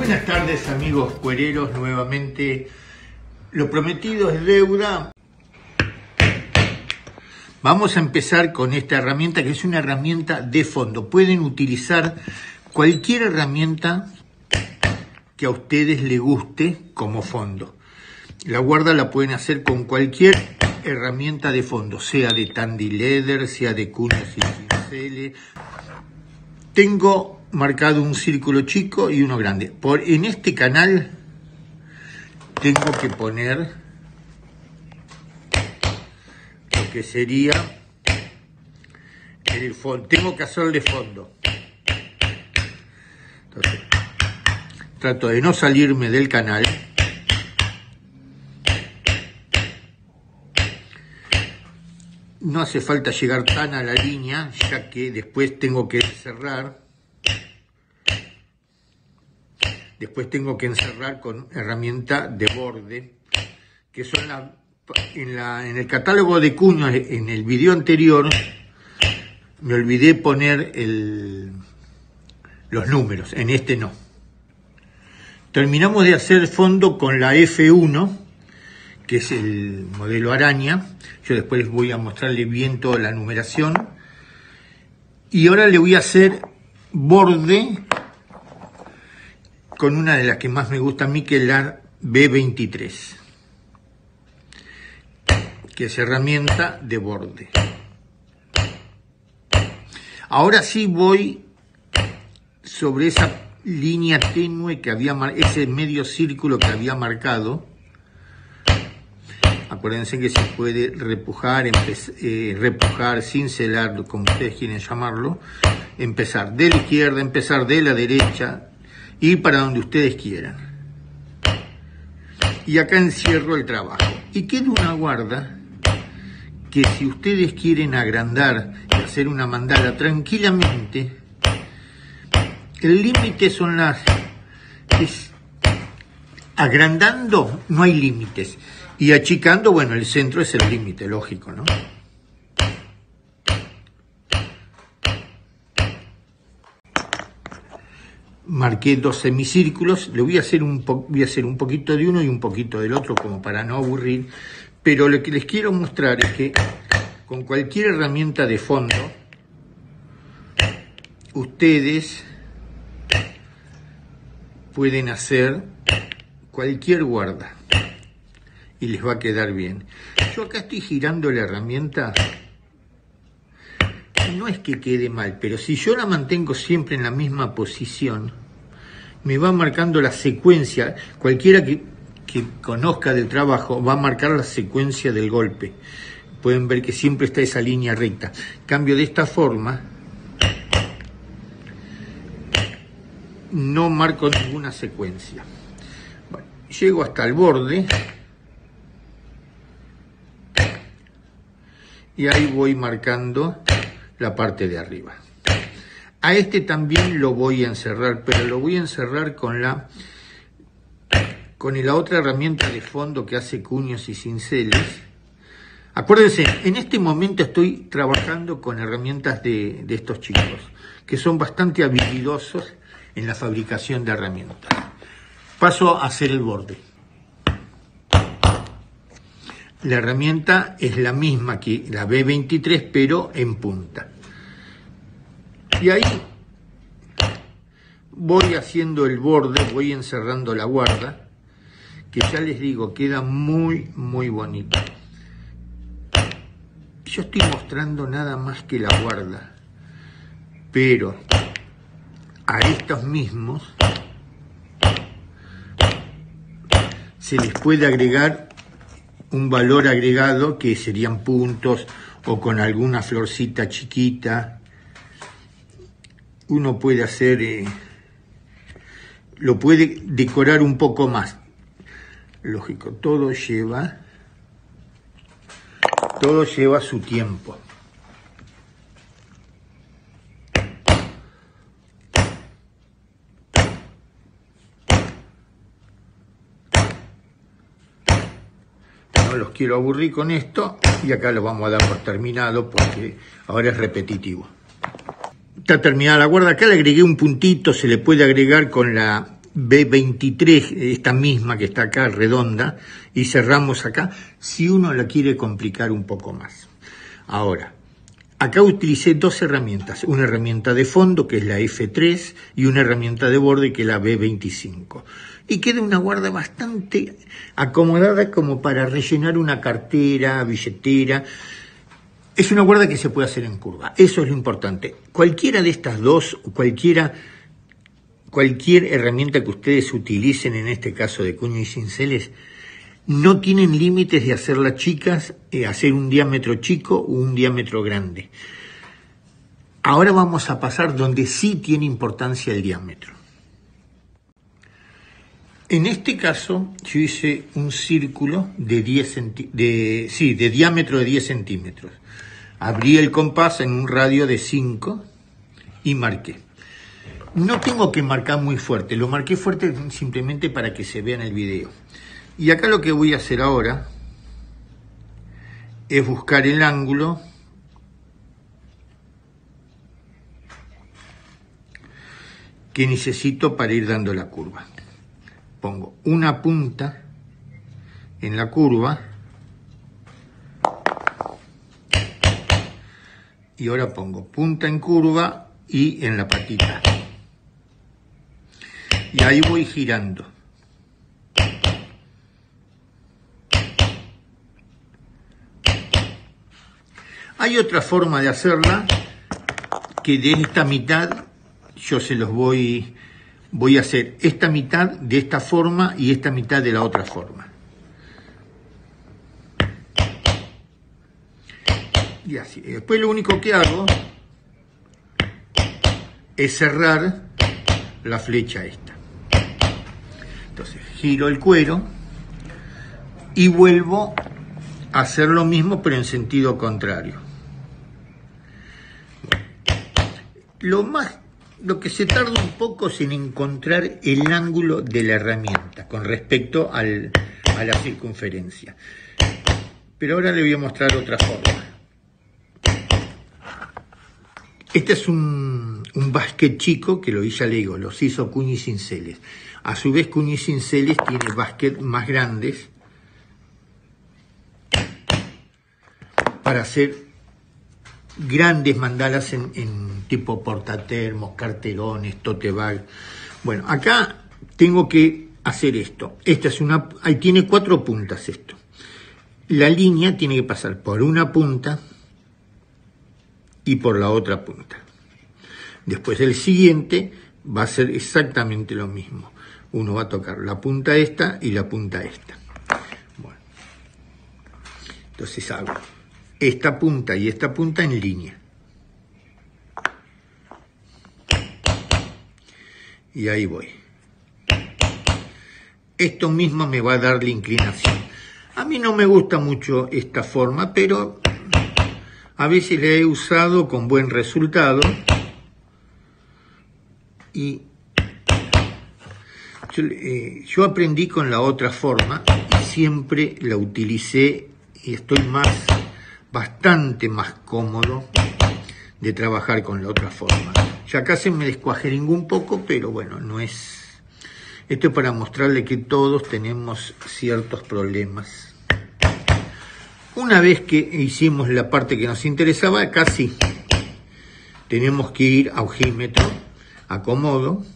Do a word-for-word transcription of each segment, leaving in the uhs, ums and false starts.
Buenas tardes, amigos cuereros, nuevamente. Lo prometido es deuda. Vamos a empezar con esta herramienta, que es una herramienta de fondo. Pueden utilizar cualquier herramienta que a ustedes les guste como fondo. La guarda la pueden hacer con cualquier herramienta de fondo, sea de Tandy Leather, sea de cuñas y cinceles. Tengo marcado un círculo chico y uno grande. Por, en este canal tengo que poner lo que sería el fondo. Tengo que hacerle fondo. Entonces, trato de no salirme del canal. No hace falta llegar tan a la línea, ya que después tengo que cerrar. Después tengo que encerrar con herramienta de borde, que son la, en, la, en el catálogo de cuños, en el video anterior, me olvidé poner el, los números, en este no. Terminamos de hacer fondo con la F uno, que es el modelo araña. Yo después les voy a mostrarle bien toda la numeración. Y ahora le voy a hacer borde con una de las que más me gusta a mí, que es la B veintitrés, que es herramienta de borde. Ahora sí voy sobre esa línea tenue que había, ese medio círculo que había marcado. Acuérdense que se puede repujar, eh, repujar, cincelar, como ustedes quieren llamarlo. Empezar de la izquierda, empezar de la derecha, ir para donde ustedes quieran. Y acá encierro el trabajo. Y queda una guarda que, si ustedes quieren agrandar y hacer una mandala tranquilamente, el límite son las... Es, agrandando no hay límites. Y achicando, bueno, el centro es el límite, lógico, ¿no? Marqué dos semicírculos, le voy a hacer un po voy a hacer un poquito de uno y un poquito del otro, como para no aburrir, pero lo que les quiero mostrar es que con cualquier herramienta de fondo ustedes pueden hacer cualquier guarda y les va a quedar bien. Yo acá estoy girando la herramienta. No es que quede mal, pero si yo la mantengo siempre en la misma posición, me va marcando la secuencia. Cualquiera que, que conozca del trabajo va a marcar la secuencia del golpe. Pueden ver que siempre está esa línea recta. Cambio de esta forma, no marco ninguna secuencia. Bueno, llego hasta el borde y ahí voy marcando la parte de arriba. A este también lo voy a encerrar, pero lo voy a encerrar con la con la otra herramienta de fondo que hace cuños y cinceles. Acuérdense, en este momento estoy trabajando con herramientas de, de estos chicos, que son bastante habilidosos en la fabricación de herramientas. Paso a hacer el borde. La herramienta es la misma que la B veintitrés, pero en punta. Y ahí voy haciendo el borde, voy encerrando la guarda, que ya les digo, queda muy, muy bonito. Yo estoy mostrando nada más que la guarda, pero a estos mismos se les puede agregar un valor agregado, que serían puntos o con alguna florcita chiquita. Uno puede hacer, eh, lo puede decorar un poco más. Lógico, todo lleva, todo lleva su tiempo. No los quiero aburrir con esto y acá lo vamos a dar por terminado porque ahora es repetitivo. Está terminada la guarda. Acá le agregué un puntito, se le puede agregar con la B veintitrés, esta misma que está acá, redonda, y cerramos acá, si uno la quiere complicar un poco más. Ahora, acá utilicé dos herramientas, una herramienta de fondo, que es la F tres, y una herramienta de borde, que es la B veinticinco. Y queda una guarda bastante acomodada como para rellenar una cartera, billetera. Es una guarda que se puede hacer en curva, eso es lo importante. Cualquiera de estas dos, cualquiera, cualquier herramienta que ustedes utilicen, en este caso de cuño y cinceles, no tienen límites de hacerlas chicas, eh, hacer un diámetro chico o un diámetro grande. Ahora vamos a pasar donde sí tiene importancia el diámetro. En este caso, yo hice un círculo de, diez centí- de, sí, de diámetro de diez centímetros. Abrí el compás en un radio de cinco y marqué. No tengo que marcar muy fuerte, lo marqué fuerte simplemente para que se vea en el video. Y acá lo que voy a hacer ahora es buscar el ángulo que necesito para ir dando la curva. Pongo una punta en la curva y ahora pongo punta en curva y en la patita. Y ahí voy girando. Hay otra forma de hacerla, que de esta mitad yo se los voy... Voy a hacer esta mitad de esta forma y esta mitad de la otra forma. Y así. Después lo único que hago es cerrar la flecha esta. Entonces giro el cuero y vuelvo a hacer lo mismo, pero en sentido contrario. Lo más... Lo que se tarda un poco es en encontrar el ángulo de la herramienta con respecto al, a la circunferencia. Pero ahora le voy a mostrar otra forma. Este es un, un basquet chico que lo ya le digo, los hizo Cuña y Cinceles. A su vez, Cuña y Cinceles tiene basquet más grandes para hacer grandes mandalas en, en tipo portatermos, carterones, tote bag. Bueno, acá tengo que hacer esto. Esta es una, ahí tiene cuatro puntas esto. La línea tiene que pasar por una punta y por la otra punta. Después el siguiente va a ser exactamente lo mismo. Uno va a tocar la punta esta y la punta esta. Bueno, entonces hago esta punta y esta punta en línea. Y ahí voy. Esto mismo me va a dar la inclinación. A mí no me gusta mucho esta forma, pero a veces la he usado con buen resultado. Y yo, eh, yo aprendí con la otra forma y siempre la utilicé y estoy más... bastante más cómodo de trabajar con la otra forma. Ya acá se me descuajeringó un poco, pero bueno, no es... Esto es para mostrarle que todos tenemos ciertos problemas. Una vez que hicimos la parte que nos interesaba, acá sí tenemos que ir a ojímetro, acomodo,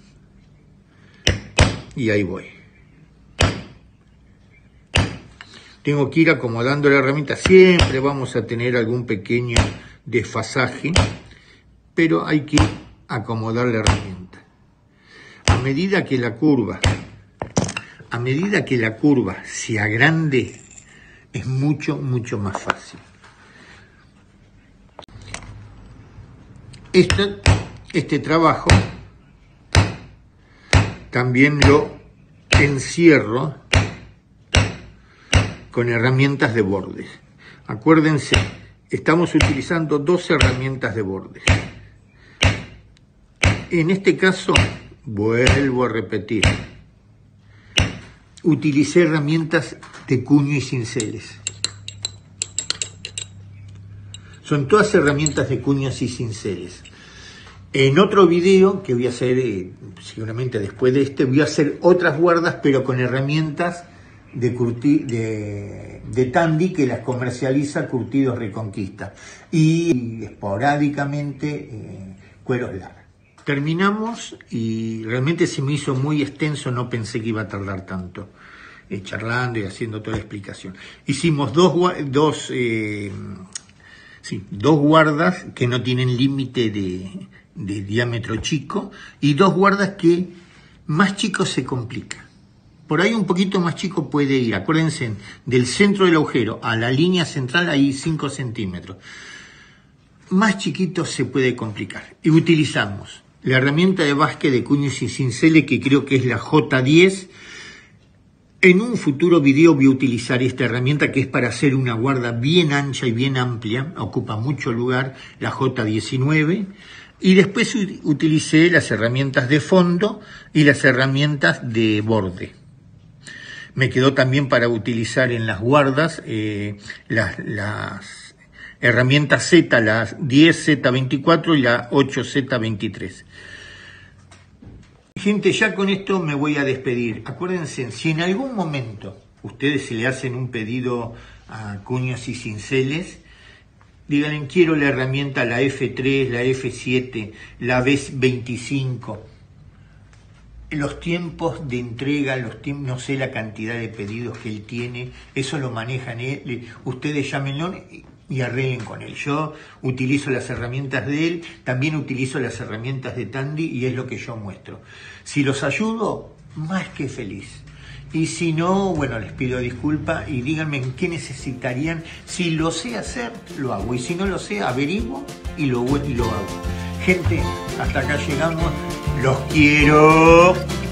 y ahí voy. Tengo que ir acomodando la herramienta, siempre vamos a tener algún pequeño desfasaje, pero hay que acomodar la herramienta. A medida que la curva, a medida que la curva se agrande, es mucho, mucho más fácil. Este, este trabajo también lo encierro con herramientas de bordes. Acuérdense, estamos utilizando dos herramientas de bordes. En este caso, vuelvo a repetir, utilicé herramientas de cuño y cinceles. Son todas herramientas de cuños y cinceles. En otro video que voy a hacer, eh, seguramente después de este, voy a hacer otras guardas, pero con herramientas de, curti, de, de Tandy, que las comercializa Curtidos Reconquista, y esporádicamente eh, cueros Lara. Terminamos y realmente se me hizo muy extenso, no pensé que iba a tardar tanto, eh, charlando y haciendo toda la explicación. Hicimos dos, dos, eh, sí, dos guardas que no tienen límite de, de diámetro chico, y dos guardas que más chico se complica. Por ahí un poquito más chico puede ir, acuérdense, del centro del agujero a la línea central hay cinco centímetros. Más chiquito se puede complicar. Y utilizamos la herramienta de Vázquez de cuños y cinceles, que creo que es la J diez. En un futuro video voy a utilizar esta herramienta, que es para hacer una guarda bien ancha y bien amplia, ocupa mucho lugar, la J diecinueve. Y después utilicé las herramientas de fondo y las herramientas de borde. Me quedó también para utilizar en las guardas eh, las, las herramientas Z, la diez Z veinticuatro y la ocho Z veintitrés. Gente, ya con esto me voy a despedir. Acuérdense, si en algún momento ustedes se le hacen un pedido a cuños y cinceles, díganle, quiero la herramienta, la F tres, la F siete, la B veinticinco. Los tiempos de entrega, los tiempos, no sé la cantidad de pedidos que él tiene, eso lo manejan él. Ustedes llámenlo y arreglen con él. Yo utilizo las herramientas de él, también utilizo las herramientas de Tandy, y es lo que yo muestro. Si los ayudo, más que feliz. Y si no, bueno, les pido disculpas y díganme en qué necesitarían. Si lo sé hacer, lo hago. Y si no lo sé, averiguo y lo, y lo hago. Gente, hasta acá llegamos. Los quiero.